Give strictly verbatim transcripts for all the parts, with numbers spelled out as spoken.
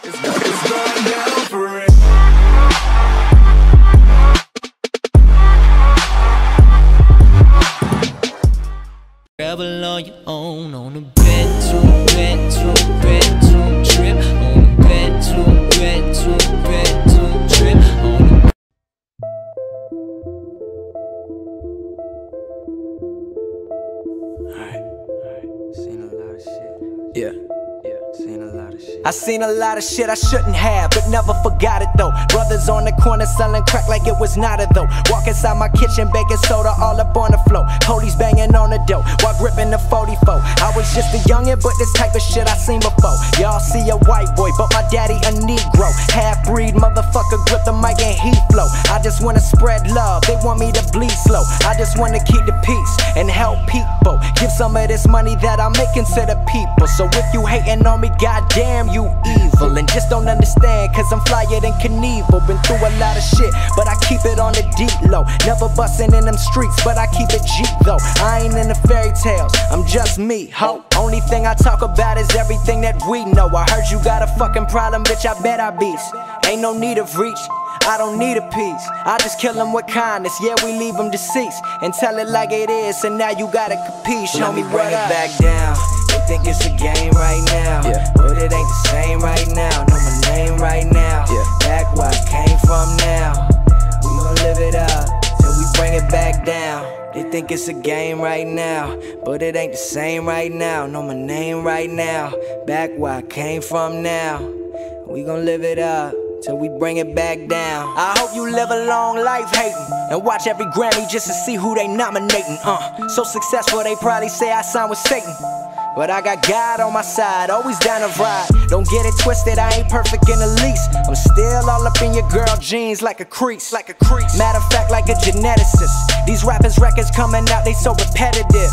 It's, it's going down for real. Travel on your own on a bedroom, bedroom, bedroom trip. On a bedroom, bedroom, bedroom trip. On a Alright, alright, seen a lot of shit. Yeah. Seen a lot of shit. I seen a lot of shit I shouldn't have, but never forgot it though. Brothers on the corner selling crack like it was nada though. Walk inside my kitchen, baking soda all up on the floor. Police banging on the door while gripping the forty-four. I was just a youngin', but this type of shit I seen before. Y'all see a white boy, but my daddy a Negro. Half-breed motherfucker, grip the mic and he flow. I just wanna spread love, they want me to bleed slow. I just wanna keep the peace and help people. Give some of this money that I'm making to the people. So if you hating on me, goddamn you evil. And just don't understand, cause I'm flyer than Knievel. Been through a lot of shit, but I keep it on the deep low. Never bustin' in them streets, but I keep it G though. I ain't in the fairy tales, I'm just me, ho. Only thing I talk about is everything that we know. I heard you got a fucking problem, bitch, I bet I beats. Ain't no need of reach, I don't need a piece. I just kill them with kindness, yeah, we leave them deceased. And tell it like it is, and now you gotta compete. Show me bring what it up. back down. They think it's a game right now, yeah. But it ain't the same right now. Know my name right now, yeah. Back where I came from now. We gon' live it up till we bring it back down. They think it's a game right now, but it ain't the same right now. Know my name right now, back where I came from now. We gon' live it up till we bring it back down. I hope you live a long life hating and watch every Grammy just to see who they nominating. Uh, so successful they probably say I signed with Satan. But I got God on my side, always down to ride. Don't get it twisted, I ain't perfect in the least. I'm still all up in your girl jeans like a crease, like a crease. Matter of fact, like a geneticist. These rappers' records coming out, they so repetitive.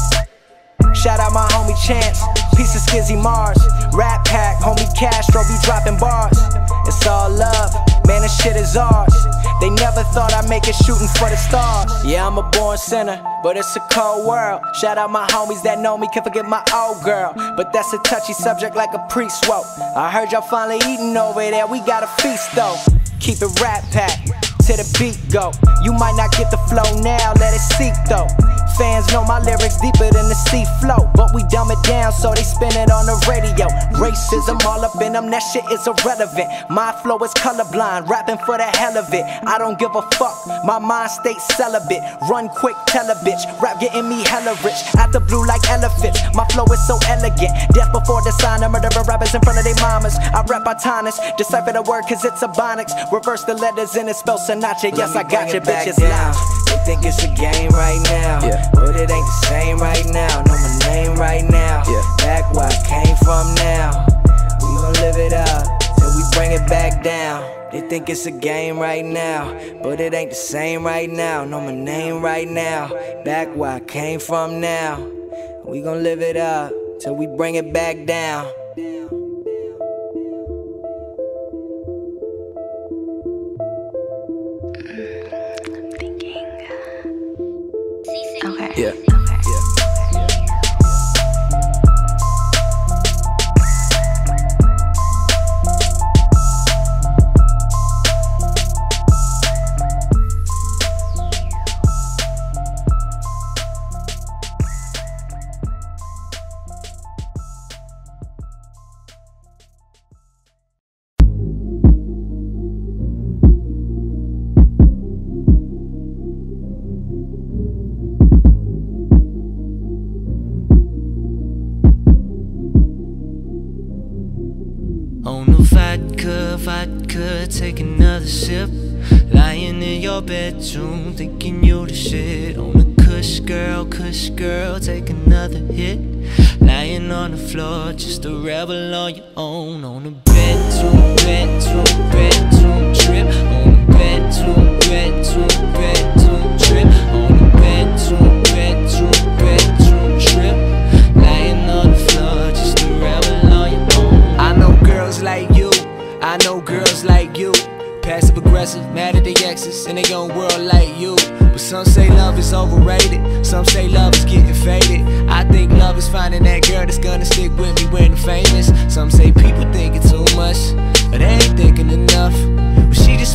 Shout out my homie Chance, piece of Skizzy Mars. Rap Pack, homie Castro be dropping bars. It's all love, man, this shit is ours. They never thought I'd make it shooting for the stars. Yeah, I'm a born sinner, but it's a cold world. Shout out my homies that know me, can't forget my old girl. But that's a touchy subject like a priest woke. I heard y'all finally eating over there, we got a feast though. Keep it Rap Pack, to the beat go. You might not get the flow now, let it seep though. Fans know my lyrics deeper than the sea flow, but we dumb it down so they spin it on the radio. Racism all up in them, that shit is irrelevant. My flow is colorblind, rapping for the hell of it. I don't give a fuck, my mind stays celibate. Run quick, tell a bitch, rap getting me hella rich. Out the blue like elephants, my flow is so elegant. Death before the sign, I'm murdering rappers in front of their mamas. I rap autonomous, decipher the word cause it's ebonics. Reverse the letters and it spells Sinatra. Yes, I got you, bitches loud. They think it's a game right now, yeah. But it ain't the same right now. Know my name right now, yeah. Back where I came from now. We gon' live it up till we bring it back down. They think it's a game right now, but it ain't the same right now. Know my name right now, back where I came from now. We gon' live it up till we bring it back down. Okay. Yeah. on a vodka, vodka, take another sip. Lying in your bedroom, thinking you the shit. On a kush girl, kush girl, take another hit. Lying on the floor, just a rebel on your own. On a bedroom, bedroom, bedroom trip. On a bedroom, bedroom, bedroom trip. On a bedroom, bedroom, bedroom trip. Lying on the floor, just a rebel on your own. I know girls like you, I know girls like you. Passive aggressive, mad at the exes, in their own world like you. But some say love is overrated, some say love is getting faded. I think love is finding that girl that's gonna stick with me when I'm famous. Some say people think it's too much, but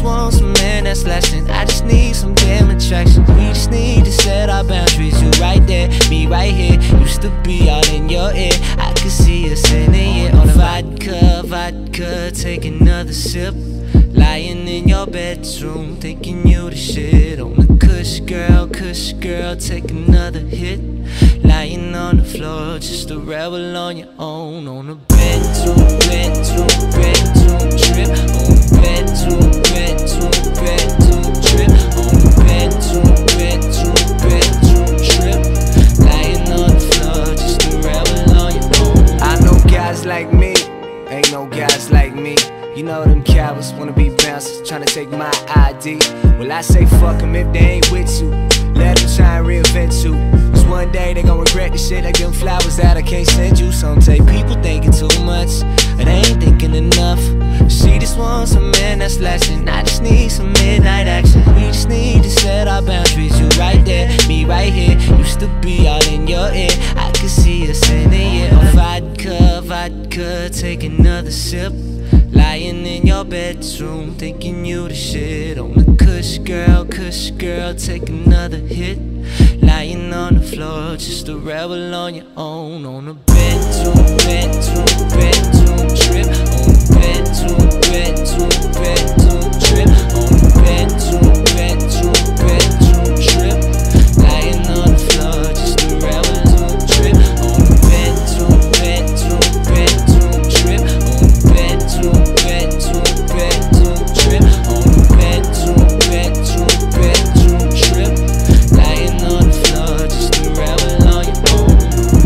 want some man that's lasting. I just need some damn attraction. We just need to set our boundaries. You right there, me right here. Used to be all in your ear. I could see us in it on a vodka, vodka. Take another sip. Lying in your bedroom, thinking you the shit. On the kush girl, kush girl. Take another hit. Lying on the floor, just a rebel on your own. On the bedroom, bedroom, bedroom trip. On the bedroom, bedroom, bedroom trip. On the bedroom, bedroom, bedroom trip. Lying on the floor, just a rebel on your own. I know guys like me, ain't no guys like me. You know them cowards wanna be bouncers, tryna take my I D. Well, I say fuck them if they ain't with you. Let them try and reinvent you. Cause one day they gon' regret the shit like them flowers that I can't send you. Some say people thinking too much, and they ain't thinking enough. She just wants a man that's lasting. I just need some midnight action. We just need to set our boundaries. You right there, me right here. Used to be all in your ear. I could see us in it, yeah. On vodka, vodka, take another sip. Lying in your bedroom, thinking you the shit. On the kush girl, kush girl, take another hit. Lying on the floor, just a rebel on your own. On the bedroom, bedroom, bedroom trip. On the bedroom, bedroom, bedroom trip. On the bedroom, bedroom, bedroom trip. Lying on the floor, just a rebel trip. On the bedroom, bedroom, bedroom trip. On the bedroom, bedroom, bedroom trip. On the bedroom, bedroom, bedroom trip. Lying on the floor, just a rebel on your own.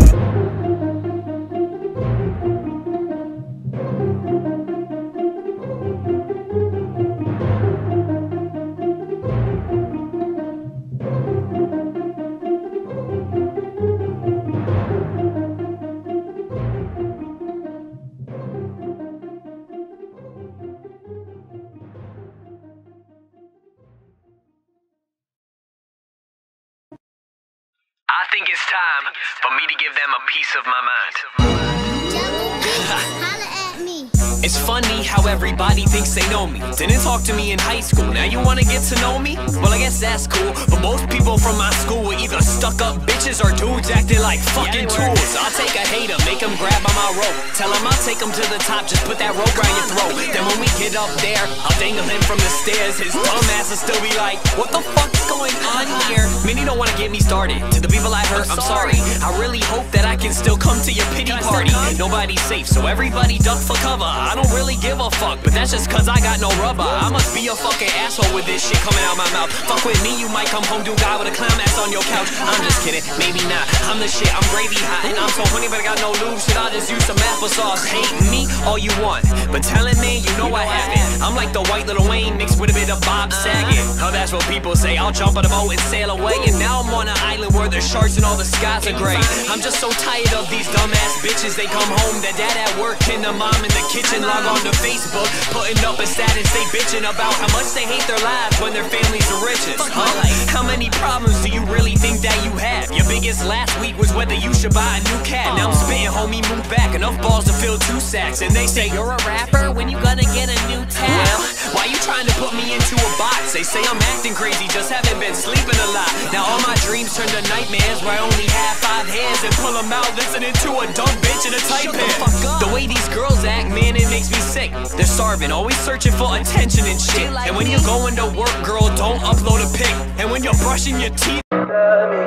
I think it's time for me to give them a piece of my mind. It's funny how everybody thinks they know me. Didn't talk to me in high school, now you wanna get to know me? Well, I guess that's cool, but most people from my school were either stuck up bitches or dudes acting like fucking tools. I'll take a hater, make him grab on my rope. Tell him I'll take him to the top, just put that rope around your throat. Then when we get up there, I'll dangle him from the stairs. His dumb ass will still be like, what the fuck's going on here? Many don't wanna get me started. To the people I hurt, I'm sorry. I really hope that I can still come to your pity party. Nobody's safe, so everybody duck for cover. I don't really give a fuck, but that's just cause I got no rubber. I must be a fucking asshole with this shit coming out my mouth. Fuck with me, you might come home to a guy with a clown mask on your couch. I'm just kidding, maybe not. I'm the shit, I'm gravy hot, and I'm so honey, but I got no lube. Shit, I'll just use some applesauce. Hate me all you want, but telling me you know I haven't. I'm like the white Lil Wayne mixed with a bit of Bob Saget. Oh, that's what people say. I'll jump on a boat and sail away, and now I'm on an island where there's sharks and all the skies are gray. I'm just so tired of these dumbass bitches. They come home, their dad at work, and the mom in the kitchen. Log on to Facebook, putting up a status, they bitching about how much they hate their lives when their families are riches. Huh? How many problems do you really think that you have? Your biggest last week was whether you should buy a new cat. Now I'm spitting, homie, move back, enough balls to fill two sacks. And they say, you're a rapper, when you gonna get a new tab? Well, why you trying to put me into a box? They say I'm acting crazy, just haven't been sleeping a lot. Now all my dreams turn to nightmares where I only have five hands and pull them out listening to a dumb bitch in a tight pants. The way these girls act, man, it makes me sick. They're starving, always searching for attention and shit. And when you're going to work, girl, don't upload a pic. And when you're brushing your teeth